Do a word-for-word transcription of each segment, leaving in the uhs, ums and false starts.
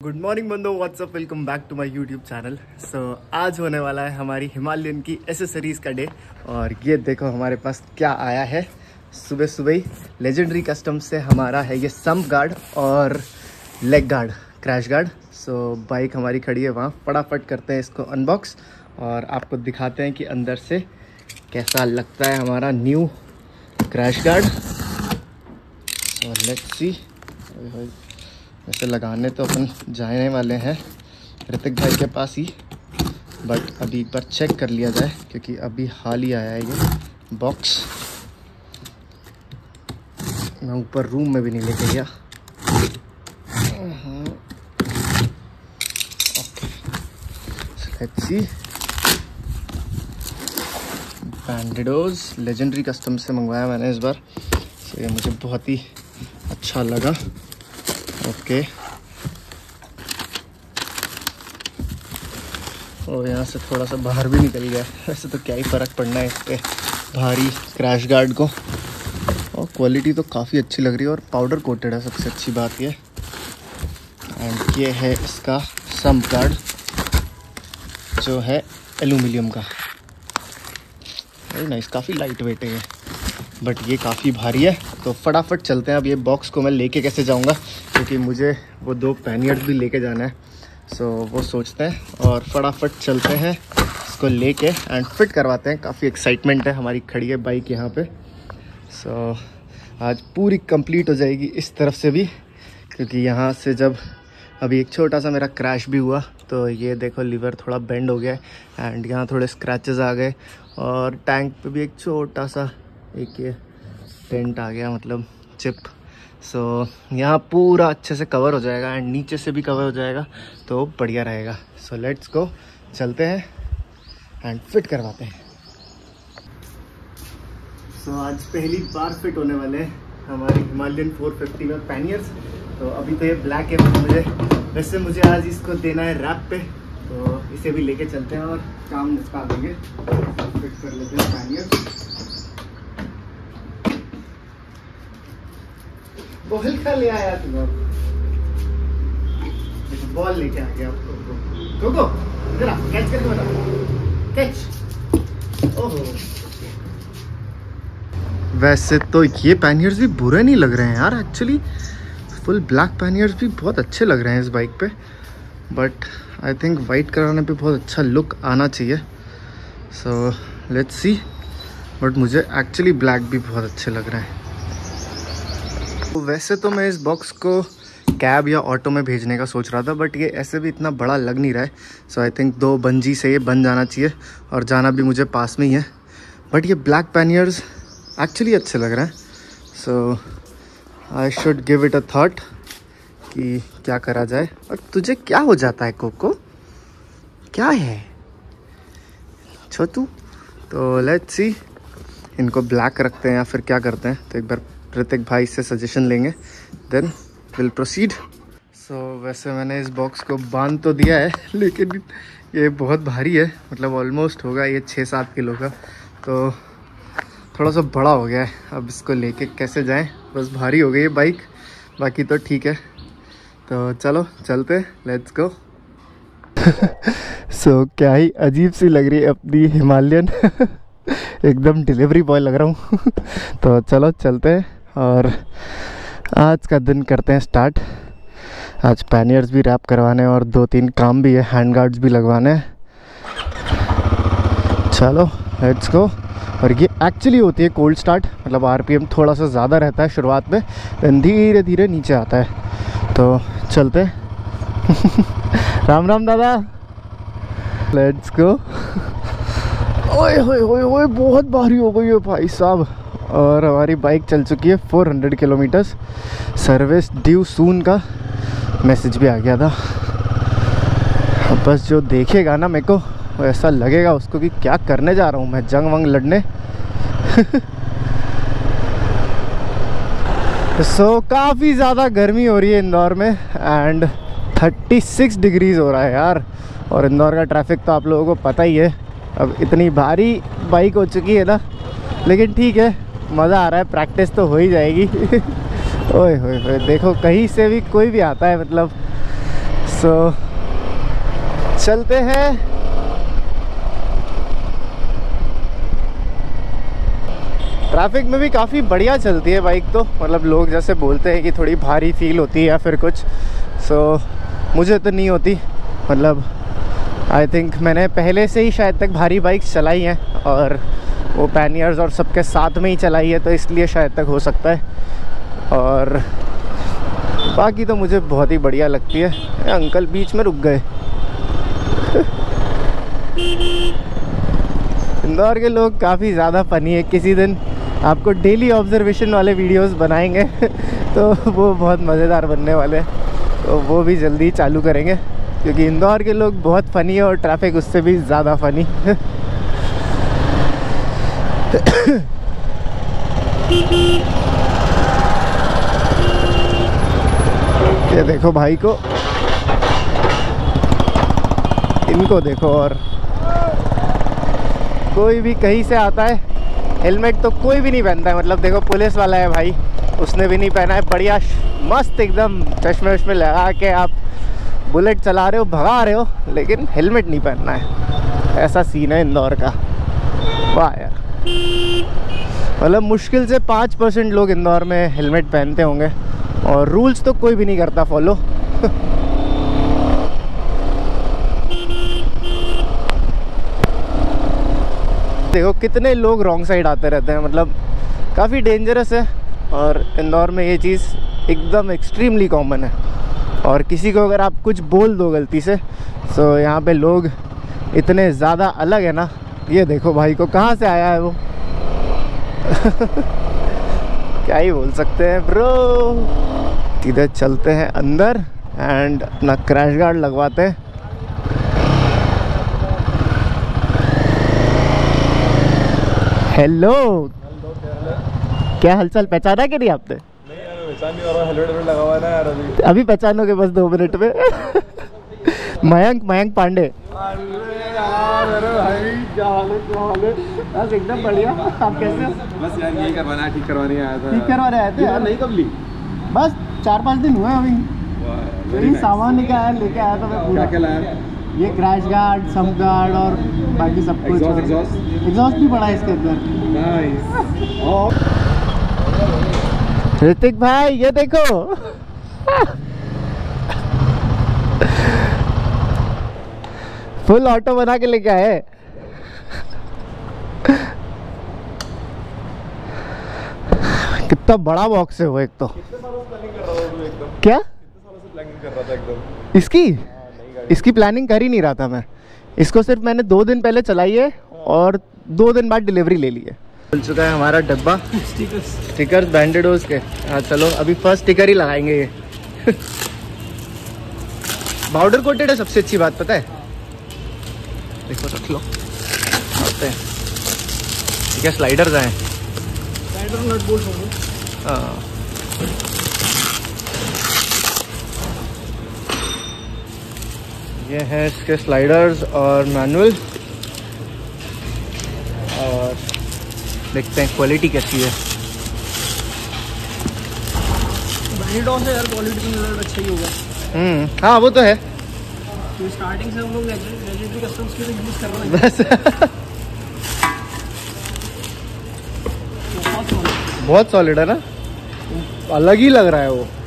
Good morning बंदो, what's up, welcome back to my YouTube channel. So आज होने वाला है हमारी हिमालयन की एसेसरीज़ का डे। और ये देखो हमारे पास क्या आया है। सुबह सुबह ही लेजेंडरी कस्टम से हमारा है ये सम्प गार्ड और leg guard, crash guard. So bike हमारी खड़ी है वहाँ, फटाफट करते हैं इसको अनबॉक्स और आपको दिखाते हैं कि अंदर से कैसा लगता है हमारा न्यू क्रैश गार्ड। और लेट्स सी, वैसे लगाने तो अपन जाने वाले हैं ऋतिक भाई के पास ही, बट अभी एक बार चेक कर लिया जाए क्योंकि अभी हाल ही आया है ये बॉक्स। मैं ऊपर रूम में भी नहीं लेके गया। Okay, let's see. Bandidos legendary custom से मंगवाया मैंने इस बार, तो ये मुझे बहुत ही अच्छा लगा। ओके, और यहाँ से थोड़ा सा बाहर भी निकल गया। वैसे तो क्या ही फ़र्क पड़ना है इस पे भारी क्रैश गार्ड को। और क्वालिटी तो काफ़ी अच्छी लग रही है और पाउडर कोटेड है, सबसे अच्छी बात ये। एंड ये है इसका सम्प गार्ड जो है एल्यूमिनियम का। वेरी नाइस, काफ़ी लाइट वेट है ये, बट ये काफ़ी भारी है। तो फटाफट चलते हैं। अब ये बॉक्स को मैं लेके कैसे जाऊंगा, क्योंकि मुझे वो दो पैनियर्स भी लेके जाना है। सो so, वो सोचते हैं और फटाफट चलते हैं इसको लेके एंड फिट करवाते हैं। काफ़ी एक्साइटमेंट है, हमारी खड़ी है बाइक यहाँ पे। सो so, आज पूरी कंप्लीट हो जाएगी इस तरफ से भी, क्योंकि यहाँ से जब अभी एक छोटा सा मेरा क्रैश भी हुआ तो ये देखो लीवर थोड़ा बेंड हो गया है एंड यहाँ थोड़े स्क्रैचेस आ गए और टैंक पे भी एक छोटा सा एक ये टेंट आ गया, मतलब चिप। सो so, यहाँ पूरा अच्छे से कवर हो जाएगा एंड नीचे से भी कवर हो जाएगा, तो बढ़िया रहेगा। सो लेट्स गो, चलते हैं एंड फिट करवाते हैं। सो so, आज पहली बार फिट होने वाले हैं हमारी हिमालयन फोर फिफ्टी में पैनियर्स। तो अभी तो ये ब्लैक है, मुझे वैसे मुझे आज इसको देना है रैप पे, तो इसे भी लेके चलते हैं और काम निपटा देंगे। फिट कर लेते हैं पैनियर्स। बॉल का ले आया तुम, बॉल लेके आ गया। रुको जरा, कैच करके बता, कैच। ओहो, वैसे तो ये पैनियर्स भी बुरे नहीं लग रहे हैं यार। एक्चुअली फुल ब्लैक पैनियर्स भी बहुत अच्छे लग रहे हैं इस बाइक पे, बट आई थिंक वाइट कराने पे बहुत अच्छा लुक आना चाहिए। सो लेट्स सी, बट मुझे एक्चुअली ब्लैक भी बहुत अच्छे लग रहे हैं। तो वैसे तो मैं इस बॉक्स को कैब या ऑटो में भेजने का सोच रहा था, बट ये ऐसे भी इतना बड़ा लग नहीं रहा है। सो आई थिंक दो बंजी से ये बन जाना चाहिए और जाना भी मुझे पास में ही है। बट ये ब्लैक पैनियर्स एक्चुअली अच्छे लग रहे हैं। So I should give it a thought कि क्या करा जाए। और तुझे क्या हो जाता है कोको, क्या है छोटू? तो लेट्स सी, इनको ब्लैक रखते हैं या फिर क्या करते हैं, तो एक बार ऋतिक भाई से सजेशन लेंगे, देन विल प्रोसीड। सो वैसे मैंने इस बॉक्स को बांध तो दिया है, लेकिन ये बहुत भारी है, मतलब ऑलमोस्ट होगा ये छः सात किलो का, तो थोड़ा सा बड़ा हो गया है। अब इसको लेके कैसे जाएं, बस भारी हो गई है बाइक, बाकी तो ठीक है। तो चलो चलते, लेट्स गो। सो क्या ही अजीब सी लग रही है अपनी हिमालयन। एकदम डिलीवरी बॉय लग रहा हूँ। तो चलो चलते हैं और आज का दिन करते हैं स्टार्ट। आज पैनियर्स भी रैप करवाने और दो तीन काम भी है, हैंड गार्ड्स भी लगवाने हैं। चलो लेट्स गो। और ये एक्चुअली होती है कोल्ड स्टार्ट, मतलब आरपीएम थोड़ा सा ज़्यादा रहता है शुरुआत में, देन धीरे धीरे नीचे आता है। तो चलते राम राम दादा, लेट्स गो। ओए होए होए होए, बहुत भारी हो गई है भाई साहब। और हमारी बाइक चल चुकी है चार सौ किलोमीटर्स। सर्विस ड्यू सून का मैसेज भी आ गया था। अब बस जो देखेगा ना मेरे को, वो ऐसा लगेगा उसको कि क्या करने जा रहा हूँ मैं, जंग वंग लड़ने। सो so, काफ़ी ज़्यादा गर्मी हो रही है इंदौर में एंड छत्तीस डिग्रीज़ हो रहा है यार। और इंदौर का ट्रैफिक तो आप लोगों को पता ही है। अब इतनी भारी बाइक हो चुकी है ना, लेकिन ठीक है, मज़ा आ रहा है, प्रैक्टिस तो हो ही जाएगी। ओए होए होए, देखो कहीं से भी कोई भी आता है, मतलब सो so, चलते हैं। ट्रैफिक में भी काफ़ी बढ़िया चलती है बाइक तो, मतलब लोग जैसे बोलते हैं कि थोड़ी भारी फील होती है या फिर कुछ, सो so, मुझे तो नहीं होती। मतलब आई थिंक मैंने पहले से ही शायद तक भारी बाइक चलाई हैं और वो पैनियर्स और सबके साथ में ही चलाई है, तो इसलिए शायद तक हो सकता है। और बाकी तो मुझे बहुत ही बढ़िया लगती है। अंकल बीच में रुक गए। इंदौर के लोग काफ़ी ज़्यादा फनी है। किसी दिन आपको डेली ऑब्जर्वेशन वाले वीडियोस बनाएंगे तो वो बहुत मज़ेदार बनने वाले हैं, तो वो भी जल्दी चालू करेंगे क्योंकि इंदौर के लोग बहुत फ़नी है और ट्रैफिक उससे भी ज़्यादा फ़नी। ये देखो भाई को, इनको देखो। और कोई भी कहीं से आता है, हेलमेट तो कोई भी नहीं पहनता है। मतलब देखो पुलिस वाला है भाई, उसने भी नहीं पहना है। बढ़िया मस्त एकदम चश्मे वश्मे लगा के आप बुलेट चला रहे हो, भगा रहे हो, लेकिन हेलमेट नहीं पहनना है। ऐसा सीन है इंदौर का। वाह यार, मतलब मुश्किल से पाँच परसेंट लोग इंदौर में हेलमेट पहनते होंगे और रूल्स तो कोई भी नहीं करता फॉलो। देखो कितने लोग रॉन्ग साइड आते रहते हैं, मतलब काफ़ी डेंजरस है। और इंदौर में ये चीज़ एकदम एक्सट्रीमली कॉमन है। और किसी को अगर आप कुछ बोल दो गलती से, तो यहाँ पे लोग इतने ज़्यादा अलग है ना। ये देखो भाई को, कहाँ से आया है वो। क्या ही बोल सकते हैं ब्रो। सीधे चलते हैं अंदर एंड अपना क्रैश गार्ड लगवाते हैं। हेलो, क्या हालचाल? पहचाना कि नहीं आपने? नहीं यार, पहचान नहीं हो रहा। हेलमेट हेलमेट लगा हुआ है ना यार अभी। अभी पहचानोगे बस दो मिनट में। मयंक मयंक पांडे। अरे भाई क्या हाल है, क्या हाल है? बस एकदम बढ़िया। आप कैसे हो? बस यार यही करवाना है, ठीक करवाने आया था। ठीक करवाने आए थे यार? नहीं कब ली? बस चार पाँच दिन हुए अभी। यही सामान लेके आया लेके आया था मैं पूरा। क्या क्या लाया? ये क्रैश गार्ड, सम गार्ड और बाकी सब कुछ। एग्जॉस्ट एग्जॉस्ट एग्जॉस्ट भी पड़ा है इसके अंदर। नाइस। और ऋतिक भाई ये देखो। फुल ऑटो बना के लेके आए। कितना बड़ा बॉक्स है वो। एक तो कितने सालों से प्लानिंग कर रहा था तू एकदम? क्या कितने सालों से प्लानिंग कर रहा था एकदम? इसकी इसकी प्लानिंग कर ही नहीं रहा था मैं। इसको सिर्फ मैंने दो दिन पहले चलाई है और दो दिन बाद डिलीवरी ले ली है। खुल चुका है हमारा डब्बा। स्टिकर्स स्टिकर्स बैंडेडोज के। हाँ चलो अभी फर्स्ट स्टिकर ही लगाएंगे ये। पाउडर कोटेड है, सबसे अच्छी बात पता है। देखो रख लो। आते हैं ठीक है। स्लाइडर्स आए। स्लाइडर नट बोल्ट होंगे। हाँ ये है इसके स्लाइडर्स और मैनुअल। और देखते हैं क्वालिटी कैसी है। बैंडेडोज से यार क्वालिटी की नजर अच्छा ही होगा। हम्म हाँ वो तो है। तो स्टार्टिंग से हम लोग लेजेंडरी कस्टम्स के लिए यूज कर रहे हैं बस बहुत सॉलिड है ना, अलग ही लग रहा है वो।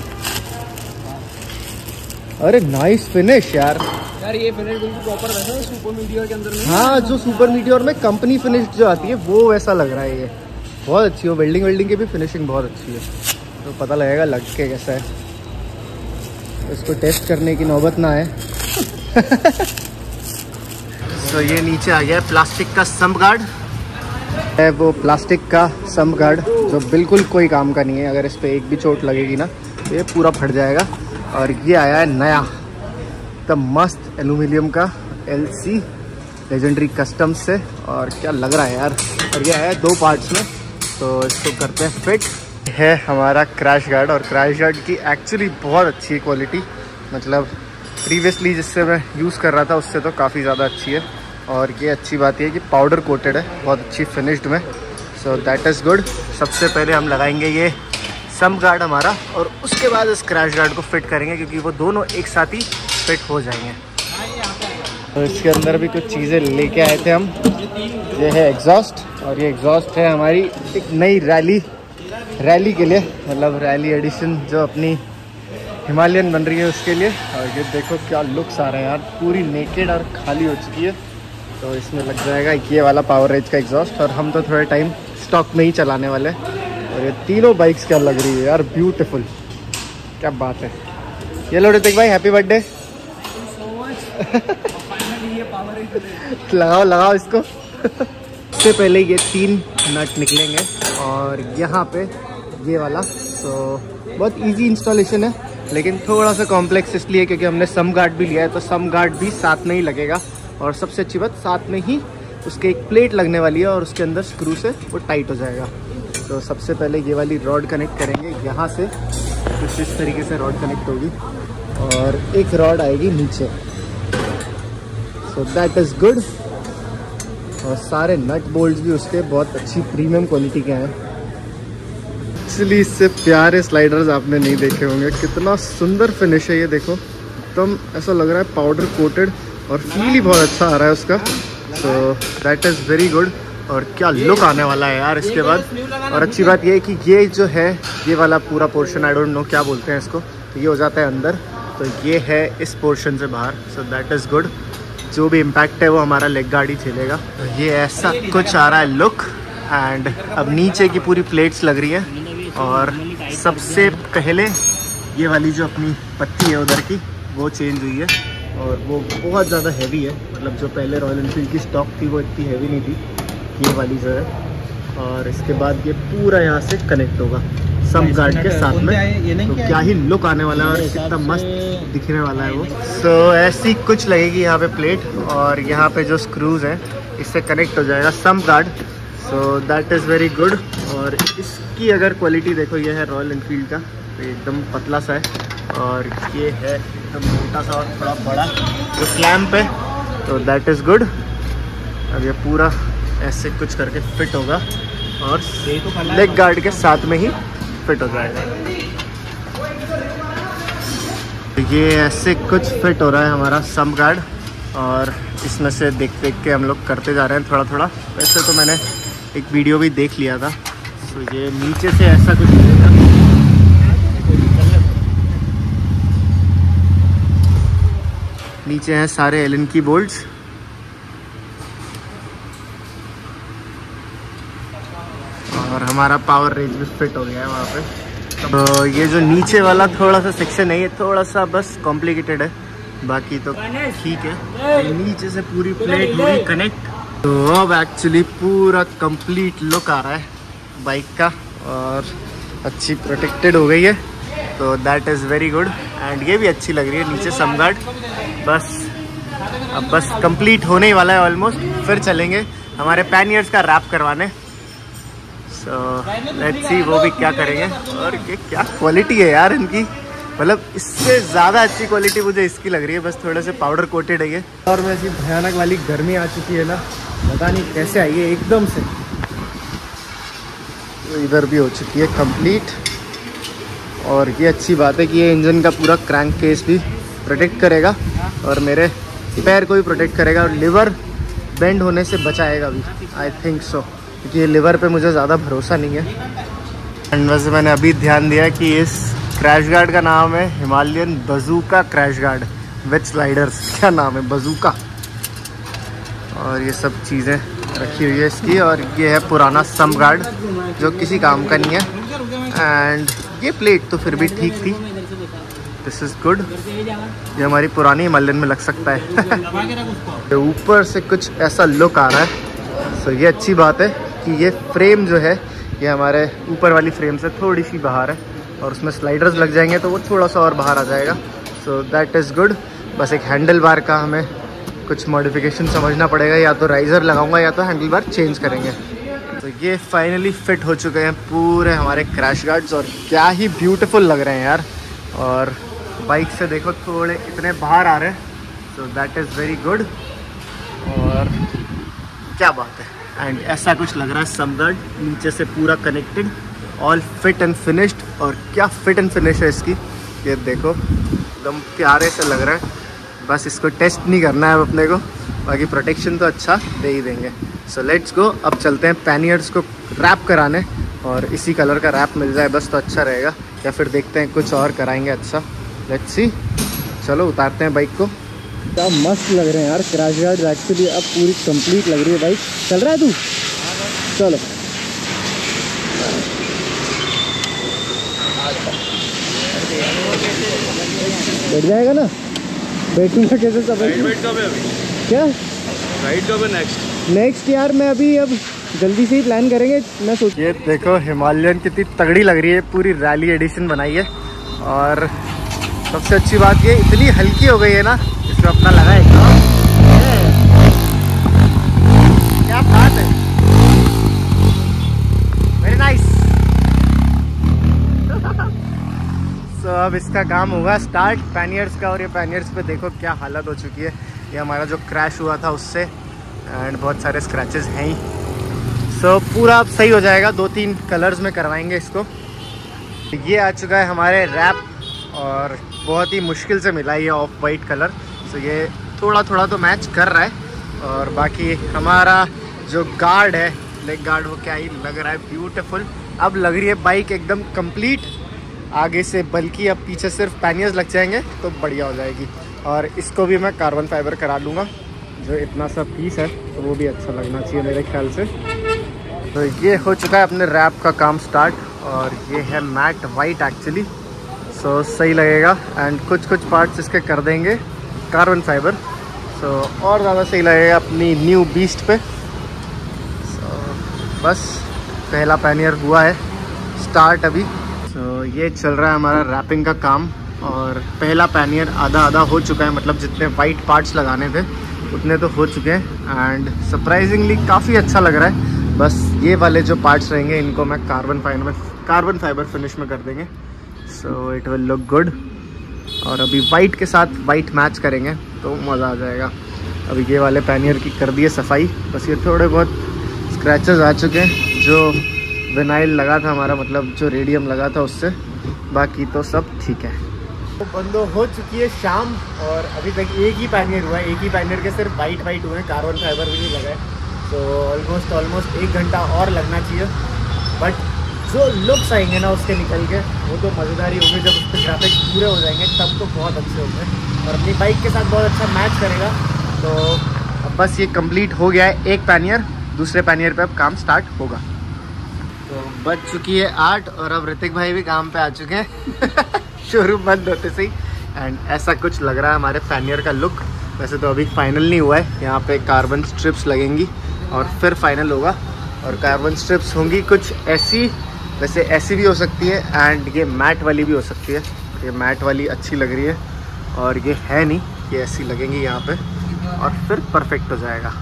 अरे नाइस फिनिश यार। यार ये फिनिश बिल्कुल प्रॉपर वैसा है सुपर मीटियोर के अंदर में। हाँ जो सुपर मीटियोर में कंपनी फिनिश जो आती है वो वैसा लग रहा है। ये बहुत अच्छी है। वेल्डिंग वेल्डिंग की भी फिनिशिंग बहुत अच्छी है, तो पता लगेगा लग के कैसा है। इसको टेस्ट करने की नौबत ना आए। तो ये नीचे आ गया है प्लास्टिक का सम्प गार्ड है। वो प्लास्टिक का सम्प गार्ड जो बिल्कुल कोई काम का नहीं है। अगर इस पर एक भी चोट लगेगी ना तो ये पूरा फट जाएगा। और ये आया है नया एकदम मस्त एल्यूमिनियम का एल सी लेजेंडरी कस्टम से। और क्या लग रहा है यार। और ये आया दो पार्ट्स में, तो इसको करते हैं फिट। है हमारा क्रैश गार्ड। और क्रैश गार्ड की एक्चुअली बहुत अच्छी क्वालिटी, मतलब प्रीवियसली जिससे मैं यूज़ कर रहा था उससे तो काफ़ी ज़्यादा अच्छी है। और ये अच्छी बात ये है कि पाउडर कोटेड है, बहुत अच्छी फिनिश्ड में। So that is good. सबसे पहले हम लगाएंगे ये सम्प गार्ड हमारा और उसके बाद इस क्रैश गार्ड को फिट करेंगे, क्योंकि वो दोनों एक साथ ही फिट हो जाएंगे। तो इसके अंदर भी कुछ चीज़ें लेके आए थे हम। ये है एग्जॉस्ट, और ये एग्जॉस्ट है हमारी एक नई रैली रैली के लिए, मतलब रैली एडिशन जो अपनी हिमालयन बन रही है उसके लिए। और ये देखो क्या लुक्स आ रहे हैं यार, पूरी नेकेड और खाली हो चुकी है। तो इसमें लग जाएगा ये वाला पावर रेंज का एग्जॉस्ट, और हम तो थोड़े टाइम स्टॉक में ही चलाने वाले हैं। और ये तीनों बाइक्स क्या लग रही है यार, ब्यूटीफुल, क्या बात है। ये लो ऋतिक भाई, हैप्पी बर्थडे। लगाओ लगाओ इसको। इससे पहले ये तीन नट निकलेंगे, और यहाँ पे ये वाला। तो बहुत इजी इंस्टॉलेशन है, लेकिन थोड़ा सा कॉम्प्लेक्स इसलिए क्योंकि हमने सम गार्ड भी लिया है, तो सम गार्ड भी साथ में ही लगेगा। और सबसे अच्छी बात, साथ में ही उसके एक प्लेट लगने वाली है, और उसके अंदर स्क्रू से वो टाइट हो जाएगा। तो सबसे पहले ये वाली रॉड कनेक्ट करेंगे यहाँ से, कुछ इस तरीके से रॉड कनेक्ट होगी, और एक रॉड आएगी नीचे। So that is good. और सारे नट बोल्ट्स भी उसके बहुत अच्छी प्रीमियम क्वालिटी के हैं। एक्चुअली इससे प्यारे स्लाइडर्स आपने नहीं देखे होंगे, कितना सुंदर फिनिश है ये देखो, एकदम ऐसा लग रहा है पाउडर कोटेड, और फील ही बहुत अच्छा आ रहा है उसका। So that is very good. और क्या लुक आने वाला है यार इसके बाद। और अच्छी बात ये है कि ये जो है ये वाला पूरा पोर्शन, आई डोंट नो क्या बोलते हैं इसको, तो ये हो जाता है अंदर, तो ये है इस पोर्शन से बाहर। So that is good. जो भी इम्पैक्ट है वो हमारा लेग गार्ड ही झेलेगा। तो ये ऐसा कुछ आ रहा है लुक। एंड अब नीचे की पूरी प्लेट्स लग रही है, और सबसे पहले ये वाली जो अपनी पत्ती है उधर की वो चेंज हुई है, और वो बहुत ज़्यादा हैवी है। मतलब जो पहले रॉयल एनफील्ड की स्टॉक थी वो इतनी हैवी नहीं थी, ये वाली जो है। और इसके बाद ये पूरा यहाँ से कनेक्ट होगा सम गार्ड के साथ में, तो क्या ही लुक आने वाला है, और कितना मस्त दिखने वाला है वो। सो so, ऐसी कुछ लगेगी यहाँ पे प्लेट, और यहाँ पे जो स्क्रूज हैं इससे कनेक्ट हो जाएगा sump guard. So that is very good. और इसकी अगर क्वालिटी देखो, ये है रॉयल एनफील्ड का, तो एकदम पतला सा है, और ये है एकदम मोटा सा और थोड़ा बड़ा जो क्लैम्प है, तो दैट इज़ गुड। अब ये पूरा ऐसे कुछ करके फिट होगा, और लेग गार्ड के साथ में ही फिट हो जाएगा। ये ऐसे कुछ फिट हो रहा है हमारा सम गार्ड, और इसमें से देख देख के हम लोग करते जा रहे हैं थोड़ा थोड़ा। वैसे तो मैंने एक वीडियो भी देख लिया था। तो ये नीचे से ऐसा कुछ मिलेगा। नीचे हैं सारे एलन की बोल्ट्स, और हमारा पावर रेंज भी फिट हो गया है वहाँ पे। तो ये जो नीचे वाला थोड़ा सा सेक्शन है, ये थोड़ा सा बस कॉम्प्लिकेटेड है, बाकी तो ठीक है। नीचे से पूरी प्लेट हुई कनेक्ट, तो अब एक्चुअली पूरा कंप्लीट लुक आ रहा है बाइक का, और अच्छी प्रोटेक्टेड हो गई है, तो that is very good. And ये भी अच्छी लग रही है नीचे सम गार्ड। बस अब बस कंप्लीट होने ही वाला है ऑलमोस्ट, फिर चलेंगे हमारे पैनियर्स का रैप करवाने। सो लेट्स सी वो भी क्या करेंगे। और ये क्या क्वालिटी है यार इनकी, मतलब इससे ज़्यादा अच्छी क्वालिटी मुझे इसकी लग रही है, बस थोड़े से पाउडर कोटेड है ये। और में ऐसी भयानक वाली गर्मी आ चुकी है ना, पता नहीं कैसे आई है एकदम से। तो इधर भी हो चुकी है कंप्लीट, और ये अच्छी बात है कि ये इंजन का पूरा क्रैंक केस भी प्रोटेक्ट करेगा, और मेरे पैर को भी प्रोटेक्ट करेगा, और लिवर बेंड होने से बचाएगा भी, आई थिंक सो, क्योंकि ये लिवर पे मुझे ज़्यादा भरोसा नहीं है। एंड वैसे मैंने अभी ध्यान दिया कि इस क्रैश गार्ड का नाम है Himalayan bazooka crash guard with sliders. क्या नाम है, बजूका। और ये सब चीज़ें रखी हुई है इसकी, और ये है पुराना सम गार्ड जो किसी काम का नहीं है। एंड ये प्लेट तो फिर भी ठीक थी, दिस इज़ गुड। ये हमारी पुरानी हिमालयन में लग सकता है। ऊपर से कुछ ऐसा लुक आ रहा है, सो ये अच्छी बात है कि ये फ्रेम जो है ये हमारे ऊपर वाली फ्रेम से थोड़ी सी बाहर है, और उसमें स्लाइडर्स लग जाएंगे तो वो थोड़ा सा और बाहर आ जाएगा, सो दैट इज़ गुड। बस एक हैंडल बार का हमें कुछ मॉडिफिकेशन समझना पड़ेगा, या तो राइज़र लगाऊंगा या तो हैंडल बार चेंज करेंगे। तो ये फाइनली फिट हो चुके हैं पूरे हमारे क्रैश गार्ड्स, और क्या ही ब्यूटीफुल लग रहे हैं यार। और बाइक से देखो थोड़े इतने बाहर आ रहे हैं, so that is very good. और क्या बात है, एंड ऐसा कुछ लग रहा है सम गार्ड नीचे से पूरा connected, all fit and finished. और क्या फिट एंड फिनिश है इसकी, ये देखो एकदम प्यारे से लग रहा है। बस इसको टेस्ट नहीं करना है अब अपने को, बाकी प्रोटेक्शन तो अच्छा दे ही देंगे। सो लेट्स गो, अब चलते हैं पैनियर्स को रैप कराने, और इसी कलर का रैप मिल जाए बस तो अच्छा रहेगा, या फिर देखते हैं कुछ और कराएंगे अच्छा। लेट्स सी, चलो उतारते हैं बाइक को। क्या मस्त लग रहे हैं यार क्रैश गार्ड, एक्चुअली अब पूरी कंप्लीट लग रही है बाइक। चल रहा है तू? चलो बैठ जाएगा ना, बैठूंगा कैसे सब? क्या राइड कब है नेक्स्ट? नेक्स्ट यार मैं अभी अब जल्दी से ही प्लान करेंगे। मैं सोच, ये देखो हिमालयन कितनी तगड़ी लग रही है, पूरी रैली एडिशन बनाई है, और सबसे अच्छी बात ये इतनी हल्की हो गई है ना, इसमें अपना लगा है क्या बात है, वेरी नाइस। सो अब इसका काम होगा स्टार्ट पैनियर्स का, और ये पैनियर्स पे देखो क्या हालत हो चुकी है, ये हमारा जो क्रैश हुआ था उससे, एंड बहुत सारे स्क्रैचेस हैं ही। सो so, पूरा अब सही हो जाएगा, दो तीन कलर्स में करवाएंगे इसको। ये आ चुका है हमारे रैप, और बहुत ही मुश्किल से मिला ये off white colour. So so, ये थोड़ा थोड़ा तो मैच कर रहा है, और बाकी हमारा जो गार्ड है, लेग गार्ड, वो क्या ही लग रहा है ब्यूटीफुल। अब लग रही है बाइक एकदम कंप्लीट आगे से, बल्कि अब पीछे सिर्फ पैनियर्स लग जाएंगे तो बढ़िया हो जाएगी। और इसको भी मैं कार्बन फाइबर करा लूँगा, जो इतना सा पीस है तो वो भी अच्छा लगना चाहिए मेरे ख्याल से। तो ये हो चुका है अपने रैप का काम स्टार्ट, और ये है मैट वाइट एक्चुअली, सो सही लगेगा। एंड कुछ कुछ पार्ट्स इसके कर देंगे कार्बन फाइबर, सो और ज़्यादा सही लगेगा अपनी न्यू बीस्ट पे। सो बस पहला पैनियर हुआ है स्टार्ट अभी। सो ये चल रहा है हमारा रैपिंग का काम, और पहला पैनियर आधा आधा हो चुका है, मतलब जितने वाइट पार्ट्स लगाने थे उतने तो हो चुके हैं, एंड सरप्राइजिंगली काफ़ी अच्छा लग रहा है। बस ये वाले जो पार्ट्स रहेंगे इनको मैं carbon fibre carbon fibre finish में कर देंगे, so it will look good. और अभी वाइट के साथ वाइट मैच करेंगे तो मज़ा आ जाएगा। अभी ये वाले पैनियर की कर दी है सफाई, बस ये थोड़े बहुत स्क्रैचेस आ चुके हैं जो विनाइल लगा था हमारा, मतलब जो रेडियम लगा था उससे, बाकी तो सब ठीक है। तो बंदो हो चुकी है शाम, और अभी तक एक ही पैनियर हुआ है, एक ही पैनियर के सिर्फ वाइट वाइट हुए हैं, कार्बन फाइबर भी नहीं लगा है। तो ऑलमोस्ट ऑलमोस्ट एक घंटा और लगना चाहिए, बट जो लुक्स आएंगे ना उसके निकल के वो तो मज़ेदार ही होंगे। जब उस पर ग्राफिक्स पूरे हो जाएंगे तब तो बहुत अच्छे होंगे, और अपनी बाइक के साथ बहुत अच्छा मैच करेगा। तो अब बस ये कंप्लीट हो गया है एक पैनियर, दूसरे पैनियर पे अब काम स्टार्ट होगा। तो बज चुकी है आठ, और अब ऋतिक भाई भी काम पे आ चुके हैं शोरूम बंद होते से ही। एंड ऐसा कुछ लग रहा है हमारे पैनियर का लुक। वैसे तो अभी फाइनल नहीं हुआ है, यहाँ पे कार्बन स्ट्रिप्स लगेंगी और फिर फाइनल होगा। और कार्बन स्ट्रिप्स होंगी कुछ ऐसी, वैसे ऐसी भी हो सकती है, एंड ये मैट वाली भी हो सकती है। ये मैट वाली अच्छी लग रही है, और ये है नहीं, ये ऐसी लगेंगी यहाँ पे, और फिर परफेक्ट हो जाएगा।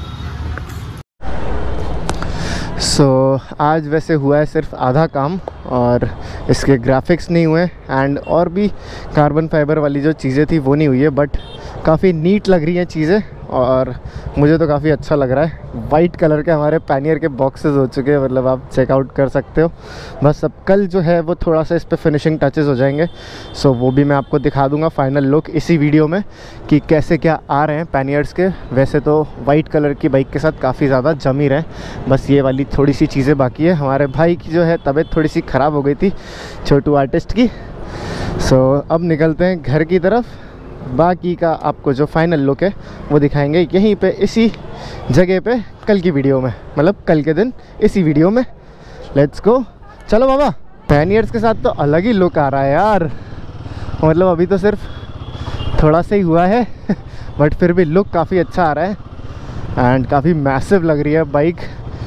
सो so, आज वैसे हुआ है सिर्फ आधा काम, और इसके ग्राफिक्स नहीं हुए, एंड और भी कार्बन फाइबर वाली जो चीज़ें थी वो नहीं हुई है, बट काफ़ी नीट लग रही हैं चीज़ें, और मुझे तो काफ़ी अच्छा लग रहा है। वाइट कलर के हमारे पैनियर के बॉक्सेस हो चुके हैं, मतलब आप चेकआउट कर सकते हो। बस अब कल जो है वो थोड़ा सा इस पर फिनिशिंग टचेस हो जाएंगे, सो वो भी मैं आपको दिखा दूंगा फाइनल लुक इसी वीडियो में कि कैसे क्या आ रहे हैं पैनियर्स के। वैसे तो वाइट कलर की बाइक के साथ काफ़ी ज़्यादा जम ही रहे, बस ये वाली थोड़ी सी चीज़ें बाकी है। हमारे भाई की जो है तबीयत थोड़ी सी ख़राब हो गई थी, छोटू आर्टिस्ट की। सो अब निकलते हैं घर की तरफ, बाकी का आपको जो फाइनल लुक है वो दिखाएंगे यहीं पे इसी जगह पे कल की वीडियो में, मतलब कल के दिन इसी वीडियो में। लेट्स गो, चलो बाबा। पैनियर्स के साथ तो अलग ही लुक आ रहा है यार, मतलब अभी तो सिर्फ थोड़ा सा ही हुआ है बट फिर भी लुक काफ़ी अच्छा आ रहा है, एंड काफ़ी मैसिव लग रही है बाइक।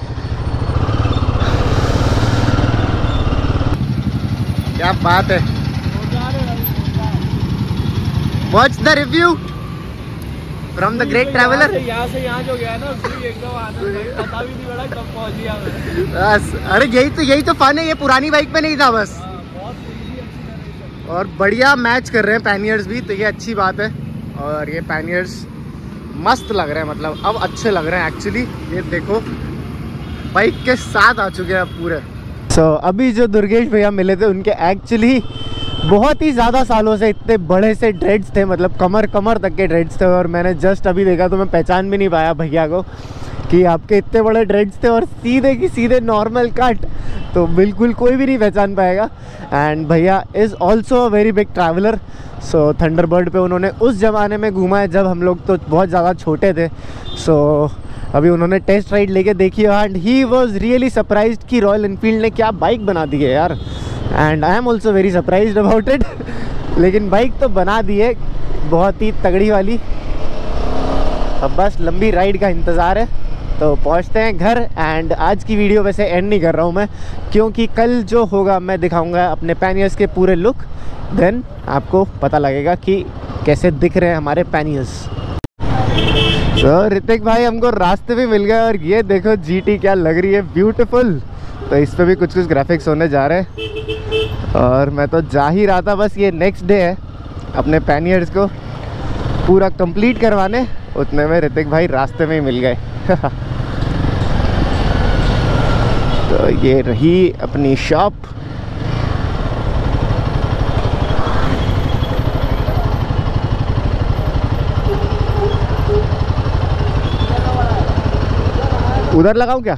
क्या बात है। What's the review from the great traveler? यहाँ से यहाँ जो गया ना एकदम आनंद है, पता भी नहीं पड़ा कब पहुँच गया मैं। बस, अरे यही तो यही तो फन है, ये पुरानी बाइक पे नहीं था बस। बहुत इजी अच्छी, और बढ़िया मैच कर रहे हैं पैनियर्स भी, तो ये अच्छी बात है। और ये पैनियर्स मस्त लग रहे हैं, मतलब अब अच्छे लग रहे हैं एक्चुअली। ये देखो बाइक के साथ आ चुके हैं अब पूरे। सो so, अभी जो दुर्गेश भैया मिले थे उनके एक्चुअली बहुत ही ज़्यादा सालों से इतने बड़े से ड्रेड्स थे, मतलब कमर कमर तक के ड्रेड्स थे, और मैंने जस्ट अभी देखा तो मैं पहचान भी नहीं पाया भैया को कि आपके इतने बड़े ड्रेड्स थे और सीधे की सीधे नॉर्मल कट, तो बिल्कुल कोई भी नहीं पहचान पाएगा। एंड भैया is also a very big traveller. So Thunderbird पे उन्होंने उस ज़माने में घूमा है जब हम लोग तो बहुत ज़्यादा छोटे थे। सो so, अभी उन्होंने टेस्ट राइड लेके देखी है and he was really surprised कि रॉयल एनफील्ड ने क्या बाइक बना दी है यार। And I am also very surprised about it. लेकिन बाइक तो बना दी है बहुत ही तगड़ी वाली। अब बस लंबी राइड का इंतज़ार है, तो पहुंचते हैं घर। एंड आज की वीडियो वैसे एंड नहीं कर रहा हूं मैं, क्योंकि कल जो होगा मैं दिखाऊंगा अपने पैनियर्स के पूरे लुक, देन आपको पता लगेगा कि कैसे दिख रहे हैं हमारे पैनियर्स। तो ऋतिक भाई हमको रास्ते भी मिल गए और ये देखो जीटी क्या लग रही है, ब्यूटीफुल। तो इस पे भी कुछ कुछ ग्राफिक्स होने जा रहे हैं और मैं तो जा ही रहा था, बस ये नेक्स्ट डे है अपने पैनियर्स को पूरा कंप्लीट करवाने, उतने में ऋतिक भाई रास्ते में ही मिल गए। तो ये रही अपनी शॉप। उधर लगाऊं क्या?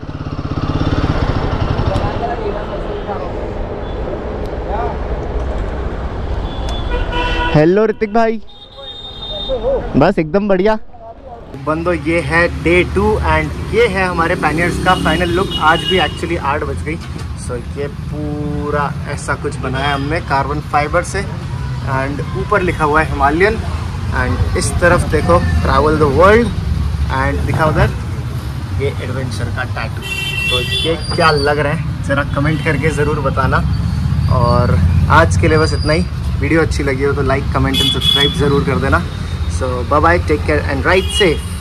हेलो ऋतिक भाई, बस एकदम बढ़िया बंदो। ये है डे टू एंड ये है हमारे पैनियर्स का फाइनल लुक। आज भी एक्चुअली आठ बज गई। सो so, ये पूरा ऐसा कुछ बनाया हमने कार्बन फाइबर से एंड ऊपर लिखा हुआ है हिमालयन एंड इस तरफ देखो ट्रैवल द वर्ल्ड एंड दिखा उधर ये एडवेंचर का टैटू। तो ये क्या लग रहा है ज़रा कमेंट करके ज़रूर बताना। और आज के लिए बस इतना ही। वीडियो अच्छी लगी हो तो लाइक कमेंट एंड सब्सक्राइब ज़रूर कर देना। So bye bye, take care and ride safe.